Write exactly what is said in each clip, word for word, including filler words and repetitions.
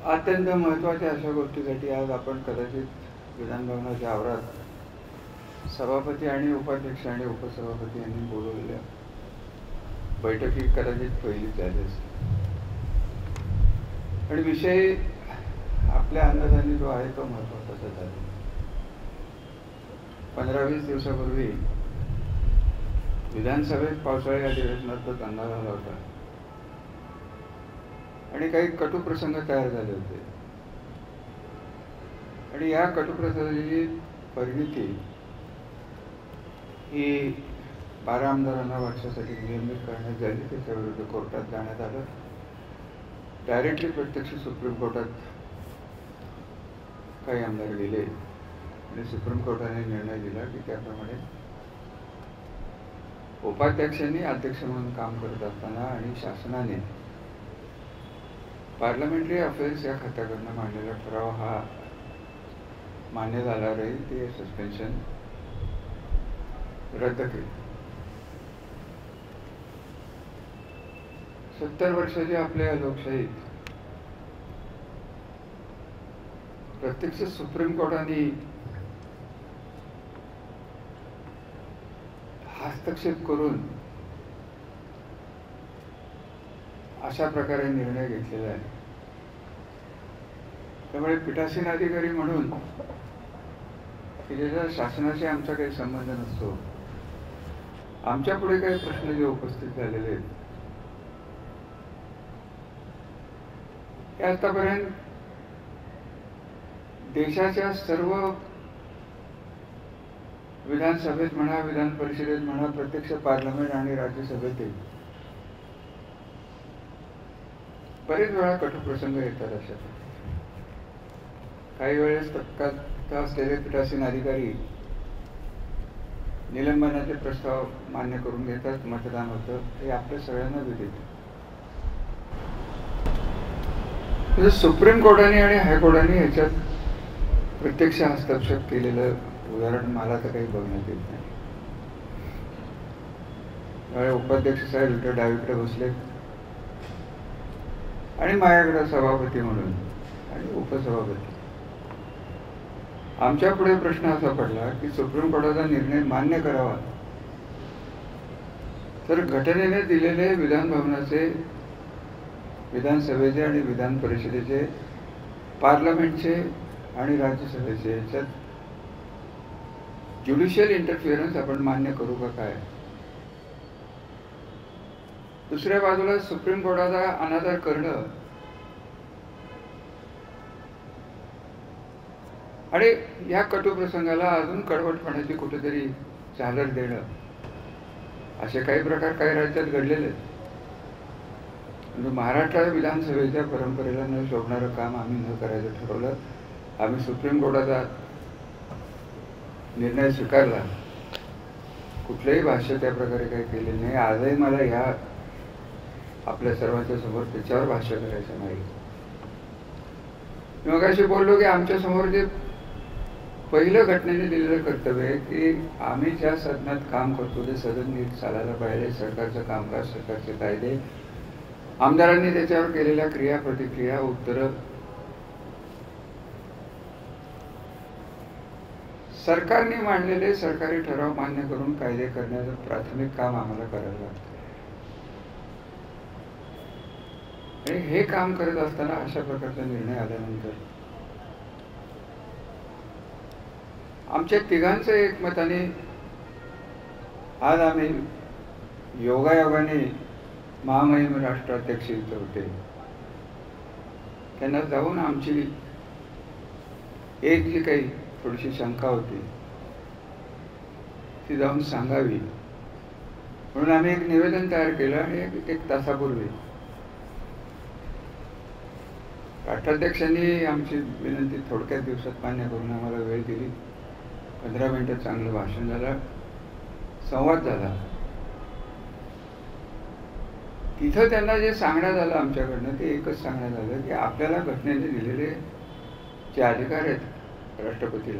अत्यंत महत्त्वाच्या अशा गोष्टीसाठी आज आपण कदाचित विधानभवनाच्या आवारात सभापती आणि उपाध्यक्ष आणि उपसभापती यांनी बोलवलेल्या बैठकी कदाचित पहिलीच झाली असेल. आणि विषय आपल्या अंदाजाने जो आहे तो महत्त्वाचा झाला. पंधरा वीस दिवसापूर्वी विधानसभेत पावसाळी अधिवेशनात दंगा झाला होता आणि काही कटू प्रसंग तयार झाले होते. आणि या कटू प्रसंगाची परिणिती ही बारा आमदारांना वर्षासाठी नियमित करण्यात झाली. त्याच्या विरुद्ध कोर्टात जाण्यात आलं. डायरेक्टली प्रत्यक्ष सुप्रीम कोर्टात काही आमदार गेले आणि सुप्रीम कोर्टाने निर्णय दिला की त्याप्रमाणे उपाध्यक्षांनी अध्यक्ष म्हणून काम करत असताना आणि शासनाने पार्लमेंटरी अफेअर्स या खात्याकडनं मांडलेला ठराव हा मान्य झाला राहील. ते सस्पेन्शन रद्द केले. सत्तर वर्षाच्या आपल्या लोकशाहीत प्रत्यक्ष सुप्रीम कोर्टाने हस्तक्षेप करून अशा प्रकारे निर्णय घेतलेला आहे. त्यामुळे पीठासीन अधिकारी म्हणून की ज्याच्या शासनाशी आमचा काही संबंध नसतो, आमच्या पुढे काही प्रश्न जे उपस्थित झालेले आहेत ते आतापर्यंत देशाच्या सर्व विधानसभेत म्हणा, विधान परिषदेत म्हणा, प्रत्यक्ष पार्लमेंट आणि राज्यसभेत बरेच वेळा कटू प्रसंग येतात. अशा काही वेळेस तत्काळ असलेले पीठासीन अधिकारी निलंबनाचे प्रस्ताव मान्य करून घेतात, मतदान होतं. हे आपल्या सगळ्यांना विदित. सुप्रीम कोर्टाने आणि हायकोर्टाने याच्यात प्रत्यक्ष हस्तक्षेप केलेलं उदाहरण मला तर काही बघण्यात येत नाही. त्यामुळे उपाध्यक्ष साहेब इकडे डावीकडे बसले आणि माझ्याकडे सभापती म्हणून आणि उपसभापती. आमच्या पुढे प्रश्न असा पडला की सुप्रीम कोर्टाचा निर्णय मान्य करावा तर घटनेने दिलेले विधान भवनाचे, विधानसभेचे आणि विधान परिषदेचे, पार्लमेंटचे आणि राज्यसभेचे याच्यात ज्युडिशियल इंटरफिअरन्स आपण मान्य करू का काय. दुसऱ्या बाजूला सुप्रीम कोर्टाचा अनादर करणं आणि या कटू प्रसंगाला अजून कडवटपणाची कुठेतरी चालर देणं, असे काही प्रकार काही राज्यात घडलेले आहेत. महाराष्ट्र विधानसभेच्या परंपरेला न शोभणारं काम आम्ही न करायचं ठरवलं. आम्ही सुप्रीम कोर्टाचा निर्णय स्वीकारला. कुठलंही भाष्य त्या प्रकारे काही केलेलं नाही. आजही मला ह्या आपल्या सर्वांच्या समोर त्याच्यावर भाष्य करायचं नाही. मग अशी बोललो की आमच्या समोर जे पहिलं घटनेने दिलेलं कर्तव्य आहे की आम्ही ज्या सदनात काम करतो ते सदन नीट चालायला पाहिजे. सरकारचं कामकाज, सरकारचे कायदे, आमदारांनी त्याच्यावर केलेल्या क्रिया, प्रतिक्रिया, उत्तरं, सरकारने मांडलेले सरकारी ठराव मान्य करून कायदे करण्याचं प्राथमिक काम आम्हाला करायला लागतं. आणि हे काम करत असताना अशा प्रकारचा निर्णय आल्यानंतर आमच्या तिघांचं एकमताने आज आम्ही योगायोगाने महामहिम राष्ट्राध्यक्ष इथं होते. त्यांना जाऊन आमची एक जी काही थोडीशी शंका होती ती जाऊन सांगावी म्हणून आम्ही एक निवेदन तयार केलं. आणि एक, एक तासापूर्वी राष्ट्राध्यक्षांनी आमची विनंती थोडक्यात दिवसात मान्य करून आम्हाला वेळ दिली. पंधरा मिनिटं चांगलं भाषण झालं, संवाद झाला. तिथं त्यांना जे सांगण्यात आलं आमच्याकडनं ते एकच सांगण्यात आलं की आपल्याला घटनेने दिलेले जे अधिकार आहेत राष्ट्रपतीला,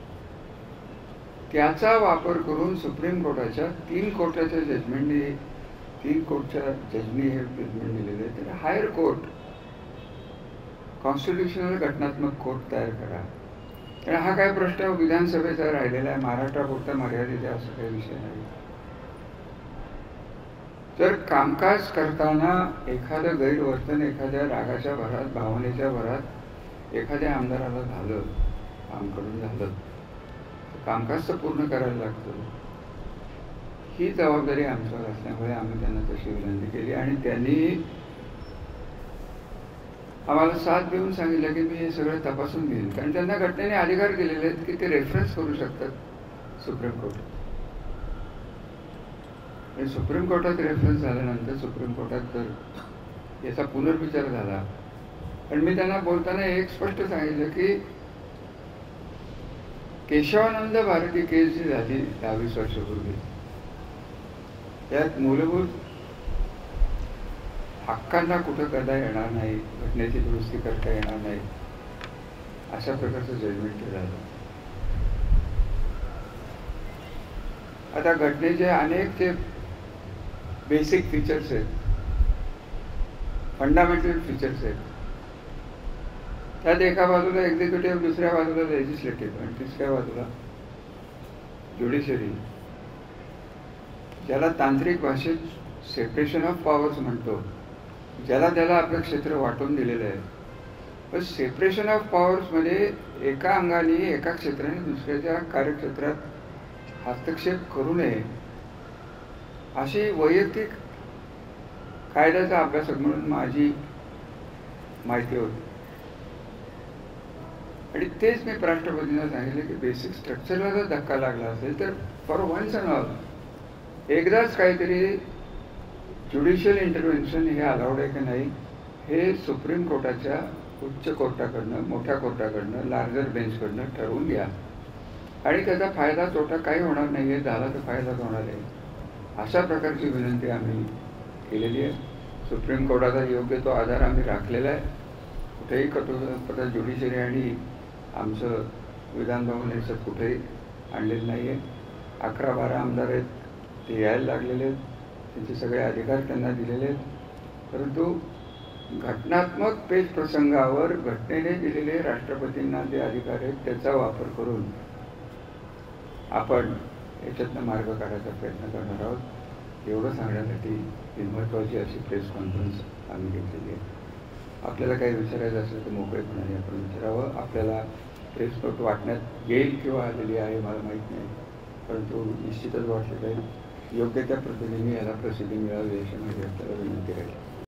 त्याचा वापर करून सुप्रीम कोर्टाच्या तीन कोर्टाच्या जजमेंटने तीन कोर्टच्या जजनी हे जजमेंट दिलेले आहे. तर हायर कोर्ट कॉन्स्टिट्युशनल घटनात्मक कोर्ट तयार करा. कारण हा काय प्रश्न विधानसभेचा राहिलेला आहे, महाराष्ट्रापुरता मर्यादित आहे असं काही विषय नाही. तर कामकाज करताना एखादं गैरवर्तन एखाद्या रागाच्या भरात, भावनेच्या भरात एखाद्या आमदाराला झालं, आमकडून झालं, कामकाज तर पूर्ण करायला लागतं. ही जबाबदारी आमच्यावर असल्यामुळे आम्ही त्यांना तशी विनंती केली आणि त्यांनी आम्हाला साथ देऊन सांगितलं की मी हे सगळं तपासून घेईन. कारण त्यांना घटनेने अधिकार दिलेले आहेत की ते रेफरन्स करू शकतात सुप्रीम कोर्टात. आणि सुप्रीम कोर्टात रेफरन्स झाल्यानंतर सुप्रीम कोर्टात जर याचा पुनर्विचार झाला, पण मी त्यांना बोलताना एक स्पष्ट सांगितलं की केशवानंद भारती केस जी झाली दहावीस वर्षापूर्वी, त्यात मूलभूत हक्कांना कुठं करता येणार नाही, घटनेची दुरुस्ती करता येणार नाही, अशा प्रकारचं जजमेंट झालं. आता घटनेचे अनेक जे बेसिक फीचर्स आहेत, फंडामेंटल फीचर्स आहेत, त्यात एका बाजूला एक्झिक्युटिव्ह, दुसऱ्या बाजूला लेजिस्लेटिव्ह आणि तिसऱ्या बाजूला ज्युडिशरी, ज्याला तांत्रिक भाषेत सेपरेशन ऑफ पॉवर्स म्हणतो, ज्याला त्याला आपलं क्षेत्र वाटून दिलेलं आहे. पण सेपरेशन ऑफ पॉवर्समध्ये एका अंगाने एका क्षेत्राने दुसऱ्याच्या कार्यक्षेत्रात हस्तक्षेप करू नये अशी वैयक्तिक कायद्याचा अभ्यासक म्हणून माझी माहिती होती. आणि तेच मी राष्ट्रपतींना सांगितले की बेसिक स्ट्रक्चरला जर धक्का लागला असेल तर फॉर वन्स अँड ऑल एकदाच काहीतरी ज्युडिशियल इंटरव्हेन्शन हे अलाउड आहे की नाही हे सुप्रीम कोर्टाच्या उच्च कोर्टाकडनं, मोठ्या कोर्टाकडनं, लार्जर बेंचकडनं ठरवून घ्या. आणि त्याचा फायदा तोटा काही होणार नाही आहे, झाला तर फायदाच होणार आहे, अशा प्रकारची विनंती आम्ही केलेली आहे. सुप्रीम कोर्टाचा योग्य तो आधार आम्ही राखलेला आहे. कुठेही कटोकट ज्युडिशरी आणि आमचं विधान भवन याच्यात कुठेही आणलेलं नाही आहे. अकरा बारा आमदार आहेत, ते यायला लागलेले आहेत, त्यांचे सगळे अधिकार त्यांना दिलेले आहेत. परंतु घटनात्मक पेच प्रसंगावर घटनेने दिलेले राष्ट्रपतींना जे अधिकार आहेत त्याचा वापर करून आपण याच्यातनं मार्ग काढायचा प्रयत्न करणार आहोत. एवढं सांगण्यासाठी ही महत्त्वाची अशी प्रेस कॉन्फरन्स आम्ही घेतलेली आहे. आपल्याला काही विचारायचं असेल तर मोकळेपणाने आपण विचारावं. आपल्याला प्रेस नोट वाटण्यात येईल किंवा आलेली आहे मला माहीत नाही, परंतु निश्चितच वाटलेलं आहे. योग्य त्या पद्धतीने याला प्रसिद्धी मिळावी अशी माझी आपल्याला विनंती राहील.